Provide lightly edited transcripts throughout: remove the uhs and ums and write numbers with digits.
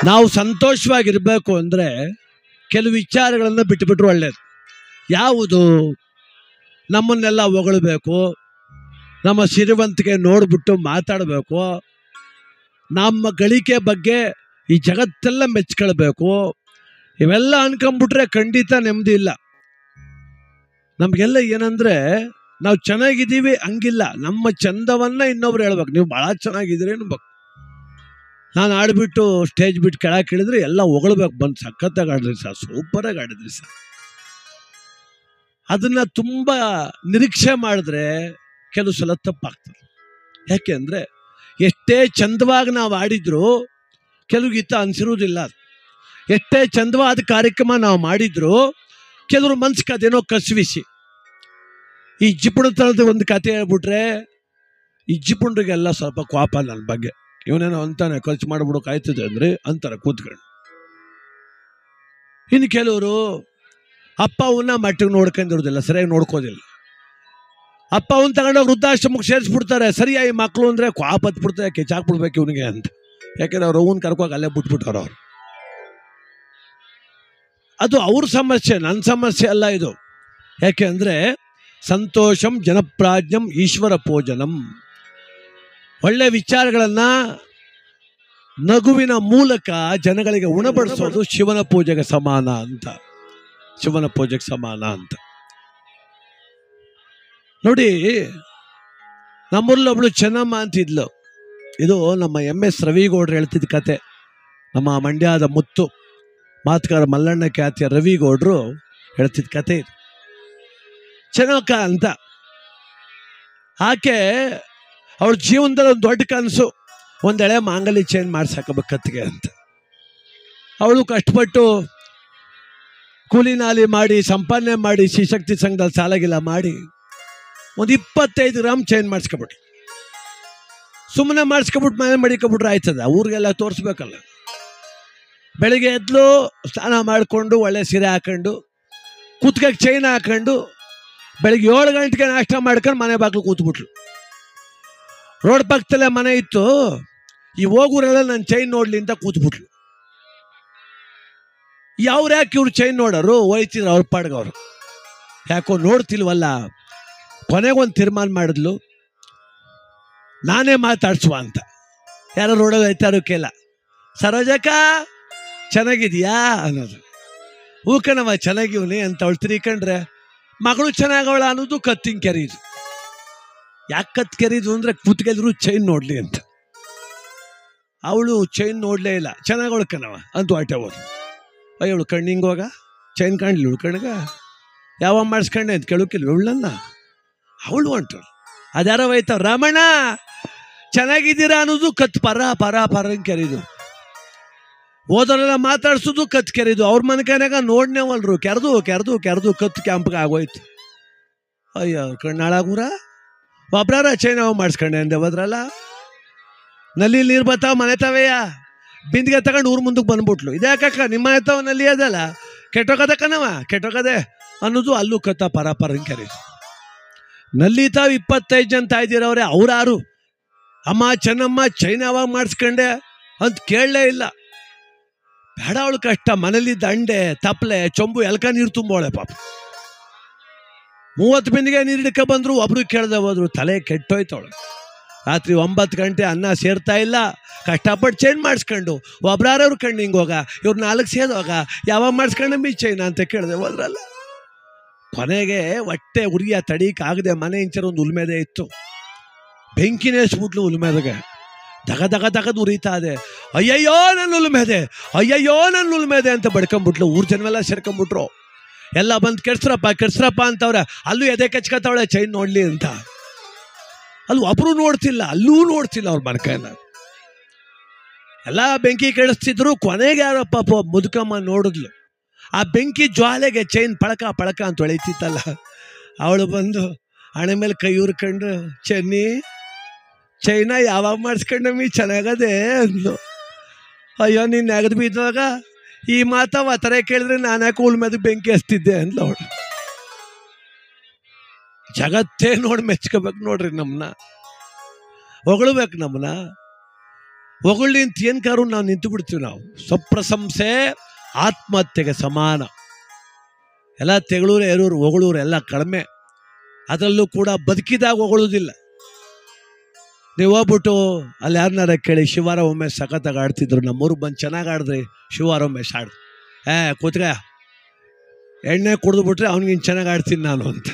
ನಾವು ಸಂತೋಷವಾಗಿರಬೇಕು ಅಂದರೆ ಕೆಲವು ವಿಚಾರಗಳನ್ನು ಬಿಟ್ಟುಬಿಟ್ರೆ ಒಳ್ಳೆಯದು. ಯಾವುದು? ನಮ್ಮನ್ನೆಲ್ಲ ಹೊಗಳಬೇಕು, ನಮ್ಮ ಸಿರಿವಂತಿಕೆ ನೋಡಿಬಿಟ್ಟು ಮಾತಾಡಬೇಕು, ನಮ್ಮ ಗಳಿಕೆ ಬಗ್ಗೆ ಈ ಜಗತ್ತೆಲ್ಲ ಮೆಚ್ಕೊಳ್ಬೇಕು. ಇವೆಲ್ಲ ಅನ್ಕೊಂಬಿಟ್ರೆ ಖಂಡಿತ ನೆಮ್ಮದಿ ಇಲ್ಲ. ನಮಗೆಲ್ಲ ಏನಂದರೆ ನಾವು ಚೆನ್ನಾಗಿದ್ದೀವಿ ಹಂಗಿಲ್ಲ, ನಮ್ಮ ಚಂದವನ್ನು ಇನ್ನೊಬ್ರು ಹೇಳ್ಬೇಕು. ನೀವು ಭಾಳ ಚೆನ್ನಾಗಿದ್ದೀರಿ ಅನ್ಬೇಕು. ನಾನು ಆಡಿಬಿಟ್ಟು ಸ್ಟೇಜ್ ಬಿಟ್ಟು ಕೆಳಗೆ ಇಳಿದ್ರೆ ಎಲ್ಲ ಹೊಗಳ್ಬೇಕು, ಬಂದು ಸಖತ್ತಾಗಿ ಆಡಿದ್ರಿ ಸರ್, ಸೂಪರಾಗಿ ಆಡಿದ್ರಿ ಸರ್. ಅದನ್ನು ತುಂಬ ನಿರೀಕ್ಷೆ ಮಾಡಿದ್ರೆ ಕೆಲವು ಸಲ ತಪ್ಪಾಗ್ತದೆ. ಯಾಕೆ ಅಂದರೆ ಎಷ್ಟೇ ಚಂದವಾಗಿ ನಾವು ಆಡಿದ್ರು ಕೆಲವ್ರಿಗೆ ಹಿತ ಅನಿಸಿರುವುದಿಲ್ಲ. ಎಷ್ಟೇ ಚಂದವಾದ ಕಾರ್ಯಕ್ರಮ ನಾವು ಮಾಡಿದ್ರು ಕೆಲವರು ಮನ್ಸಿಗೆ ಅದೇನೋ ಕಸಿವಿಸಿ. ಈ ಜಿಪುಣತನದ ಒಂದು ಕತೆ ಹೇಳ್ಬಿಟ್ರೆ ಈ ಜಿಪುಣರಿಗೆಲ್ಲ ಸ್ವಲ್ಪ ಕೋಪ ನನ್ನ ಬಗ್ಗೆ. ಇವನೇನೋ ಅಂತಾನೆ ಖರ್ಚು ಮಾಡಿಬಿಡೋಕಾಯ್ತದೆ ಅಂದರೆ ಅಂತಾರೆ ಕೂತ್ಕೊಂಡು. ಇನ್ನು ಕೆಲವರು ಅಪ್ಪ ಅವನ್ನ ಮಟ್ಟಿಗೆ ನೋಡ್ಕೊಂಡಿರೋದಿಲ್ಲ, ಸರಿಯಾಗಿ ನೋಡ್ಕೋದಿಲ್ಲ. ಅಪ್ಪ ಅವನ್ನ ತಗೊಂಡೋಗಿ ವೃದ್ಧಾಶ್ರಮಕ್ಕೆ ಸೇರಿಸ್ಬಿಡ್ತಾರೆ. ಸರಿಯಾಗಿ ಮಕ್ಕಳು ಅಂದರೆ ಕೋಪ ಹತ್ಬಿಡ್ತಾರೆ, ಕೆಚ್ಚಾಕ್ಬಿಡ್ಬೇಕು ಇವನಿಗೆ ಅಂತ. ಯಾಕೆಂದ್ರೆ ಅವ್ರು ಅವನ್ನ ಕರ್ಕೋಗಿ ಅಲ್ಲೇ ಬಿಟ್ಬಿಟ್ಟವ್ರು ಅವ್ರು. ಅದು ಅವ್ರ ಸಮಸ್ಯೆ, ನನ್ನ ಸಮಸ್ಯೆ ಅಲ್ಲ ಇದು. ಯಾಕೆ ಅಂದರೆ ಸಂತೋಷಂ ಜನಪ್ರಾಜ್ಞಂ ಈಶ್ವರ ಪೂಜನಂ. ಒಳ್ಳೆ ವಿಚಾರಗಳನ್ನು ನಗುವಿನ ಮೂಲಕ ಜನಗಳಿಗೆ ಉಣಬಡಿಸೋದು ಶಿವನ ಪೂಜೆಗೆ ಸಮಾನ ಅಂತ. ಶಿವನ ಪೂಜೆಗೆ ಸಮಾನ ಅಂತ. ನೋಡಿ, ನಮ್ಮೂರಲ್ಲೊಬ್ಳು ಚೆನ್ನಮ್ಮ ಅಂತಿದ್ಲು. ಇದು ನಮ್ಮ MS ರವಿಗೌಡ್ರು ಹೇಳ್ತಿದ್ದ ಕತೆ. ನಮ್ಮ ಮಂಡ್ಯದ ಮುತ್ತು ಮಾತುಗಾರ ಮಲ್ಲಣ್ಣ ಖ್ಯಾತಿಯ ರವಿಗೌಡ್ರು ಹೇಳ್ತಿದ್ದ ಕತೆ ಇದು. ಚೆನ್ನಕ್ಕ ಅಂತ ಆಕೆ ಅವಳ ಜೀವನದಲ್ಲಿ ಒಂದು ದೊಡ್ಡ ಕನಸು, ಒಂದೆಳೆ ಮಾಂಗಲ್ಯ ಚೇಂಜ್ ಮಾಡಿಸಾಕಬೇಕು ಕತ್ತಿಗೆ ಅಂತ. ಅವಳು ಕಷ್ಟಪಟ್ಟು ಕೂಲಿ ನಾಲಿ ಮಾಡಿ ಸಂಪಾದನೆ ಮಾಡಿ ಶಿಶಕ್ತಿ ಸಂಘದಲ್ಲಿ ಸಾಲಾಗಿಲ್ಲ ಮಾಡಿ ಒಂದು 25 ಗ್ರಾಮ್ ಚೇಂಜ್ ಮಾಡಿಸ್ಕೊಬಿಟ್ರು. ಸುಮ್ಮನೆ ಮಾಡಿಸ್ಕೊಬಿಟ್ಟು ಮನೆ ಮಡಿಕೊಬಿಟ್ರೆ ಆಯ್ತದ, ಊರಿಗೆಲ್ಲ ತೋರಿಸ್ಬೇಕಲ್ಲ. ಬೆಳಿಗ್ಗೆ ಎದ್ಲು ಸ್ನಾನ ಮಾಡಿಕೊಂಡು ಒಳ್ಳೆ ಸೀರೆ ಹಾಕೊಂಡು ಕುತ್ತಿಗೆಗೆ ಚೈನ್ ಹಾಕೊಂಡು ಬೆಳಿಗ್ಗೆ 7 ಗಂಟೆಗೆ ನಾಷ್ಟ ಮಾಡ್ಕೊಂಡು ಮನೆ ಬಾಗಿಲು ಕೂತ್ಬಿಟ್ಲು. ರೋಡ್ ಪಕ್ಕದಲ್ಲೇ ಮನೆ ಇತ್ತು. ಈ ಹೋಗೂರೆಲ್ಲ ನನ್ನ ಚೈನ್ ನೋಡ್ಲಿ ಅಂತ ಕೂತ್ಬಿಟ್ಲು. ಯಾವ್ರು ಯಾಕೆ ಇವ್ರು ಚೈನ್ ನೋಡೋರು, ಹೋಯ್ತಿದ್ರು ಅವ್ರ ಪಾಡ್ಗವ್ರು. ಯಾಕೋ ನೋಡ್ತಿಲ್ವಲ್ಲ. ಕೊನೆಗೊಂದು ತೀರ್ಮಾನ ಮಾಡಿದ್ಲು, ನಾನೇ ಮಾತಾಡ್ಸುವ ಅಂತ. ಯಾರೋ ರೋಡಲ್ಲಿ ಹೋಯ್ತಾರು ಕೇಳ, ಸರೋಜಕ್ಕ ಚೆನ್ನಾಗಿದೆಯಾ ಅನ್ನೋದು. ಹೂಕಣವ ಚೆನ್ನಾಗಿವ್ನಿ ಅಂತ ಅವಳು ತಿರ್ಕೊಂಡ್ರೆ ಮಗಳು ಚೆನ್ನಾಗವಳ ಅನ್ನೋದು ಕತ್ತಿಂಗ್ ಕೆರೀದು. ಯಾಕೆ ಕತ್ತು ಕೆರೀದು ಅಂದರೆ ಕೂತ್ಗೆದ್ರು ಚೈನ್ ನೋಡಲಿ ಅಂತ. ಅವಳು ಚೈನ್ ನೋಡಲೇ ಇಲ್ಲ, ಚೆನ್ನಾಗವಳು ಕಣವ ಅಂತ ಹೊಟ್ಟೆ ಹೋದ್ರು. ಅವಳು ಕಣ್ಣಿಂಗೋಗ ಚೈನ್ ಕಾಣಲಿ ಇವಳು ಕಣ್ಗ, ಯಾವ ಮಾಡಿಸ್ಕೊಂಡೆ ಅಂತ ಕೇಳೋಕಿಲ್ವ ಇವಳನ್ನ. ಅವಳು ಹೊಂಟು ಅದ್ಯಾರೋ ಹೋಯ್ತಾವ, ರಾಮಣ್ಣ ಚೆನ್ನಾಗಿದ್ದೀರಾ ಅನ್ನೋದು ಕತ್ತು ಪರ ಪರ ಪರಂಗೆ ಕೆರೀದು. ಹೋದವರೆಲ್ಲ ಮಾತಾಡ್ಸೋದು ಕತ್ತು ಕೆರೀದು. ಅವ್ರ ಮನೆಕನಾಗ ನೋಡ್ನೇವಲ್ರು, ಕೆರೆದು ಕೆರೆದು ಕೆರೆದು ಕತ್ತು ಕ್ಯಾಂಪ್ಗೆ ಆಗೋಯ್ತು. ಅಯ್ಯೋ ಕಣ್ಣಾಳಾಗೂರ ಒಬ್ರಾರ ಚೈನ್ ಅವ ಮಾಡಿಸ್ಕೊಂಡೆ ಅಂದೆ ಹೋದ್ರಲ್ಲ. ನಲ್ಲಿ ನೀರು ಬರ್ತಾವ ಮನೆ ತಾವೆಯ ಬಿಂದಿಗೆ ತಗೊಂಡು ಊರು ಮುಂದಕ್ಕೆ ಬಂದ್ಬಿಟ್ಲು. ಇದ್ಯಾಕಕ್ಕ ನಿಮ್ಮ ಮನೆ ತಾವ ನಲ್ಲಿ ಅದಲ್ಲ, ಕೆಟ್ಟೋಗದೆ ಕಣವ ಕೆಟ್ಟೋಗದೆ ಅನ್ನೋದು ಅಲ್ಲೂ ಕತ್ತ ಪರ ಪರಂಗೆ ಕೆರೀದು. ನಲ್ಲಿ ತಾವು 25 ಜನ ತಾಯ್ದಿರವ್ರೆ, ಅವ್ರಾರು ಅಮ್ಮ ಚೆನ್ನಮ್ಮ ಚೈನ್ ಯಾವಾಗ ಮಾಡಿಸ್ಕೊಂಡೆ ಅಂತ ಕೇಳಲೇ ಇಲ್ಲ. ಬೇಡ ಅವಳು ಕಷ್ಟ, ಮನೇಲಿ ದಂಡೆ ತಪ್ಪಲೆ ಚೊಂಬು ಎಲ್ಕ ನೀರು ತುಂಬೋಳೆ ಪಾಪ. 30 ಬಿಂದಿಗೆ ನೀರು ಹಿಡ್ಕ ಬಂದರು, ಒಬ್ರು ಕೇಳ್ದೆ ಹೋದ್ರು. ತಲೆ ಕೆಟ್ಟೋಯ್ತವಳು. ರಾತ್ರಿ 9 ಗಂಟೆ ಅನ್ನ ಸೇರ್ತಾ ಇಲ್ಲ, ಕಷ್ಟಪಟ್ಟು ಚೈನ್ ಮಾಡಿಸ್ಕೊಂಡು ಒಬ್ರಾರವ್ರು ಕಣ್ಣು ಹಿಂಗೋಗ, ಇವ್ರು 4 ಸೇದೋಗ ಯಾವಾಗ ಮಾಡಿಸ್ಕೊಂಡೆ ಮೀ ಚೈನ ಅಂತ ಕೇಳ್ದೆ ಹೋದ್ರಲ್ಲ. ಕೊನೆಗೆ ಹೊಟ್ಟೆ ಉರಿಯ ತಡೀಕಾಗದೆ ಮನೆ ಇಂಚರ ಒಂದು ಉಲ್ಮೆದೆ ಇತ್ತು, ಬೆಂಕಿನೇಸ್ಬಿಟ್ಲು ಉಲ್ಮೆದಗೆ. ದಗ ದಗ ದಗದು ಉರಿತಾ ಇದೆ. ಅಯ್ಯಯ್ಯೋ ನನ್ನ ಉಲ್ಮೆದೆ, ಅಯ್ಯಯ್ಯೋ ನನ್ನ ಉಲ್ಮೆದೆ ಅಂತ ಬಡ್ಕೊಂಬಿಟ್ಲು. ಊರು ಜನವೆಲ್ಲ ಸೇರ್ಕೊಂಬಿಟ್ರು. ಎಲ್ಲ ಬಂದು ಕೆಡ್ಸ್ರಪ್ಪ ಅಂತವ್ರೆ. ಅಲ್ಲೂ ಎದೆ ಕೆಚ್ಕತ್ತವಳೆ ಚೈನ್ ನೋಡಲಿ ಅಂತ. ಅಲ್ಲಿ ಒಬ್ಬರು ನೋಡ್ತಿಲ್ಲ, ಅಲ್ಲೂ ನೋಡ್ತಿಲ್ಲ ಅವ್ರ ಮನಕನ. ಎಲ್ಲ ಬೆಂಕಿ ಕೆಡಿಸ್ತಿದ್ರು. ಕೊನೆಗೆ ಯಾರೋ ಪಾಪ ಮುದುಕಮ್ಮ ನೋಡಿದ್ಲು. ಆ ಬೆಂಕಿ ಜ್ವಾಲೆಗೆ ಚೈನ್ ಪಳಕ ಪಳಕ ಅಂತ ಹೊಳಿತಿತ್ತಲ್ಲ. ಅವಳು ಬಂದು ಹಣೆ ಮೇಲೆ ಕೈ ಉರ್ಕೊಂಡು, ಚೆನ್ನಿ ಚೈನ ಯಾವಾಗ ಮಾಡಿಸ್ಕೊಂಡಮ್ಮಿ ಚೆನ್ನಾಗದೆ ಅಂದ್ಲು. ಅಯ್ಯೋ ನೀನು ನೆಗದು ಬಿದ್ದಾಗ ಈ ಮಾತವ ಆ ಥರ ಕೇಳಿದ್ರೆ ನಾನು ಯಾಕೆ ಉಳ್ ಮೇಲೆ ಬೆಂಕಿ ಹಚ್ತಿದ್ದೆ ಅಂದ್ಲು ಅವಳು. ಜಗತ್ತೇ ನೋಡಿ ಮೆಚ್ಕೋಬೇಕು ನೋಡ್ರಿ, ನಮ್ಮನ್ನ ಹೊಗಳ್ಬೇಕು ನಮ್ಮನ್ನ. ಹೊಗಳ್ಳಿ ಅಂತ ಏನು ಕಾರು ನಾವು ನಿಂತು ಬಿಡ್ತೀವಿ. ನಾವು ಸ್ವಪ್ರಶಂಸೆ ಆತ್ಮಹತ್ಯೆಗೆ ಸಮಾನ. ಎಲ್ಲ ತೆಗಳೂರು ಎರೂರು ಹೊಗಳೂರು ಎಲ್ಲ ಕಡಿಮೆ. ಅದರಲ್ಲೂ ಕೂಡ ಬದುಕಿದಾಗ ಹೊಗಳೋದಿಲ್ಲ. ನೀವು ಹೋಗ್ಬಿಟ್ಟು ಅಲ್ಲಿ ಯಾರನ್ನಾರ ಕೇಳಿ, ಶಿವಾರ ಒಮ್ಮೆ ಸಖತ್ತಾಗಿ ಆಡ್ತಿದ್ರು, ನಮ್ಮೂರಿಗೆ ಬಂದು ಚೆನ್ನಾಗಿ ಆಡಿದ್ರಿ ಶಿವಾರ ಒಮ್ಮೆ ಆಡ್ದು, ಕೂತ್ಗ ಎಣ್ಣೆ ಕುಡಿದು ಬಿಟ್ರೆ ಅವ್ನಿಗಿನ್ ಚೆನ್ನಾಗಿ ಆಡ್ತೀನಿ ನಾನು ಅಂತ.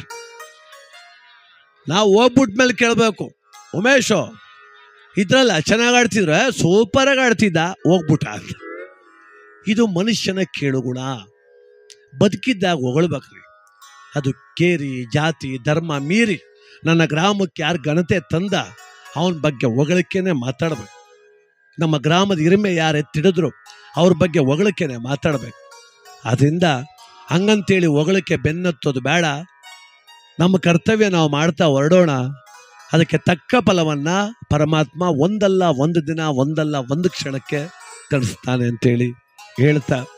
ನಾವು ಹೋಗ್ಬಿಟ್ಮೇಲೆ ಕೇಳಬೇಕು, ಉಮೇಶು ಇದ್ರಲ್ಲ ಚೆನ್ನಾಗಿ ಆಡ್ತಿದ್ರೆ, ಸೂಪರಾಗಿ ಆಡ್ತಿದ್ದ, ಹೋಗ್ಬಿಟ್ಟ ಅಂತ. ಇದು ಮನುಷ್ಯನ ಕೇಳುಗುಣ. ಬದುಕಿದ್ದಾಗ ಹೊಗಳ್ಬೇಕ್ರಿ. ಅದು ಕೇರಿ ಜಾತಿ ಧರ್ಮ ಮೀರಿ ನನ್ನ ಗ್ರಾಮಕ್ಕೆ ಯಾರು ಘನತೆ ತಂದ ಅವನ ಬಗ್ಗೆ ಹೊಗಳಿಕೆನೆ ಮಾತಾಡ್ಬೇಕು. ನಮ್ಮ ಗ್ರಾಮದ ಹಿರಿಮೆ ಯಾರು ಎತ್ತಿಡಿದ್ರು ಅವ್ರ ಬಗ್ಗೆ ಹೊಗಳಿಕೆನೆ ಮಾತಾಡ್ಬೇಕು. ಅದರಿಂದ ಹಂಗಂತೇಳಿ ಹೊಗಳಿಕೆ ಬೆನ್ನತ್ತೋದು ಬೇಡ. ನಮ್ಮ ಕರ್ತವ್ಯ ನಾವು ಮಾಡ್ತಾ ಹೊರಡೋಣ. ಅದಕ್ಕೆ ತಕ್ಕ ಫಲವನ್ನು ಪರಮಾತ್ಮ ಒಂದಲ್ಲ ಒಂದು ದಿನ, ಒಂದಲ್ಲ ಒಂದು ಕ್ಷಣಕ್ಕೆ ಕಳಿಸ್ತಾನೆ ಅಂತೇಳಿ ಹೇಳ್ತಾ